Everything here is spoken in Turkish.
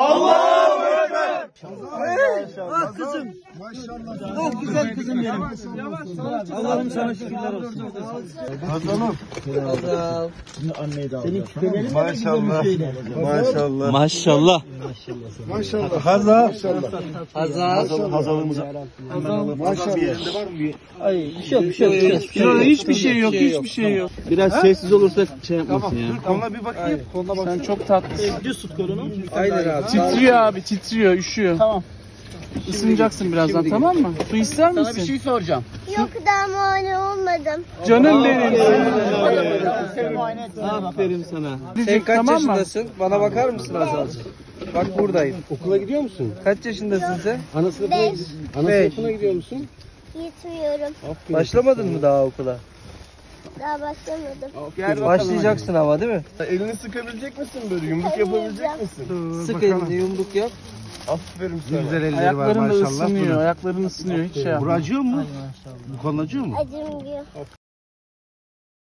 Allahu Ekber. Ah kızım. Ah güzel kızım benim. Allah'ım sana şükürler olsun. Hazalım. Anneyi de al. Senin küpelerin Maşallah. Maşallah. Maşallah. Maşallah. Hazal. Hazalımıza. Maşallah. Bir yerinde var mı bir? Ay bir şey yok, bir şey yok. Hiçbir şey yok, hiçbir şey yok. Biraz sessiz olursak şey yapmasın ya. Koluna bir bakayım. Koluna bak. Sen çok tatlısın. Düz tut kolunu. Aynen abi. Titriyor abi, titriyor, üşüyor. Tamam. Isınacaksın birazdan, tamam mı? Su ister misin? Sana bir şey soracağım. Yok daha muayene olmadım. Canım benim. Aferin sana. Sen kaç yaşındasın? Bana bakar mısın Hazal'cığım? Bak buradayım. Okula gidiyor musun? Kaç yaşındasın sen? Beş. Sınıfına gidiyor musun? Gitmiyorum. Başlamadın mı daha okula? Daha başlamadım. Başlayacaksın ama değil mi? Elini sıkabilecek misin böyle? Yumruk yapabilecek misin? Sık elini yumruk yap. Aferin sana. Güzel elleri var Ayakların da maşallah. ısınıyor, ayakların ısınıyor. Hiç şey yapma. Acıyor mu? Bu kolun acıyor mu? Acım diyor.